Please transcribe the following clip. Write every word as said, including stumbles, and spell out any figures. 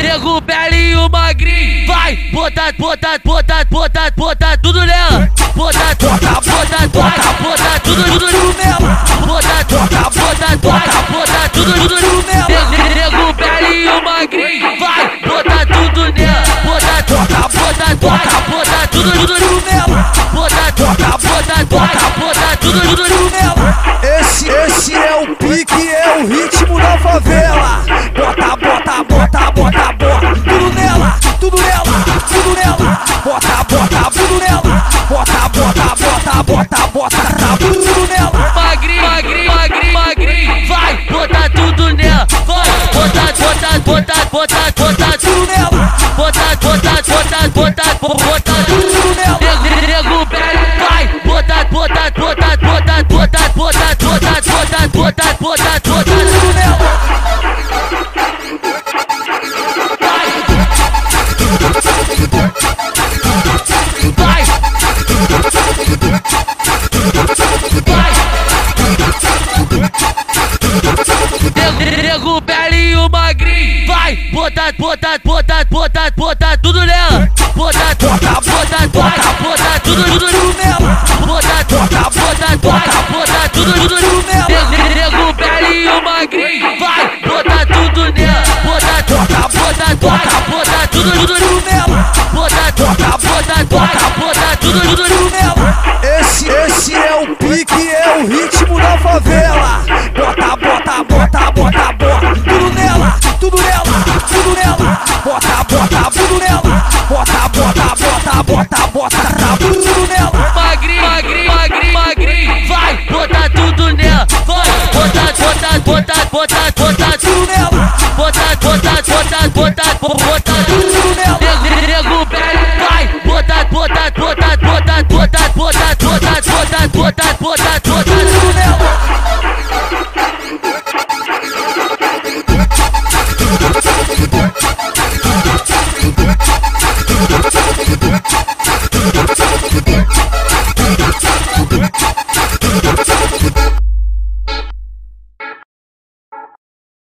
Nego pele e o magrinho. Vai, bota, bota, bota, bota, bota tudo nela. Bota, bota, bota, bota, bota tudo, tudo nela. Bota, bota, bota, bota, bota tudo, tudo nela. Nego pele e o magrinho. Vai, bota tudo nela. Bota, bota, bota, bota, bota tudo, tudo nela. Bota, bota, bota, bota, bota tudo, tudo nela. Esse, esse é o pique, é o ritmo da favela. Bota, bota, bota, bota, bota tudo nela, tudo nela, tudo nela. Bota, bota, tudo nela. Bota, bota, bota, bota, bota tudo nela. Magrinho, magrinho, magrinho, magrinho. Vai, bota tudo nela. Vai, bota, bota, bota, bota, bota tudo nela. Bota, bota, bota, bota, bota tudo nela. Nego pele, vai, bota, bota, bota, bota, bota, bota, bota, bota, bota, bota tudo nela. Vai, vai. Nego pele e o magrinho. Vai, bota, bota, bota, bota, bota tudo nela. Bota, bota, bota, bota, bota tudo, tudo nela. Bota, bota, bota, bota, bota tudo, tudo nela. Nego pele e o magrinho. Vai, bota tudo nela. Bota, bota, bota, bota, bota tudo, tudo nela. Bota, bota, bota, bota, bota tudo, tudo nela. Esse, esse é o pique, é o ritmo da favela. Bota, bota, bota, bota, bota tudo nela, tudo nela, tudo nela. Bota, bota, tudo nela. Bota, bota, bota, bota, bota tudo nela. Magrinho, magrinho, magrinho, magrinho. Vai, bota tudo nela. Vai, bota, bota, bota, bota, bota tudo nela. Bota, bota, bota, bota